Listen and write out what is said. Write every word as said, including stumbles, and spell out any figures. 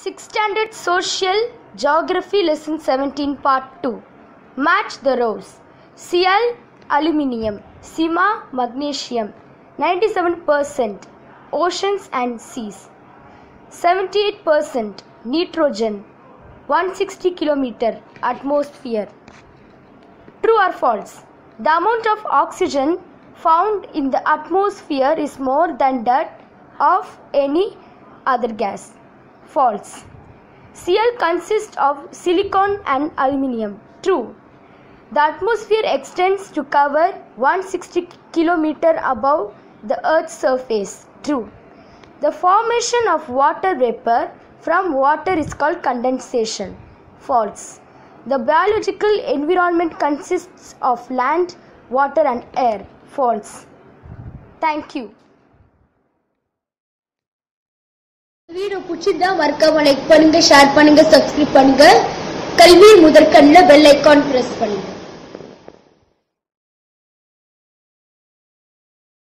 sixth Standard Social Geography Lesson seventeen Part two. Match the rows. Cl Aluminium, Sima Magnesium, ninety-seven percent Oceans and Seas, seventy-eight percent Nitrogen, one hundred sixty kilometer Atmosphere. True or false? The amount of oxygen found in the atmosphere is more than that of any other gas. False. Cl consists of silicon and aluminium. True. The atmosphere extends to cover one hundred sixty kilometer above the Earth's surface. True. The formation of water vapor from water is called condensation. False. The biological environment consists of land, water and air. False. Thank you. Video பிடிச்சிருந்தா மறக்காம like பண்ணுங்க, share பண்ணுங்க, subscribe பண்ணுங்க. கல்வி முதற்கண்ணில் bell icon press பண்ணுங்க.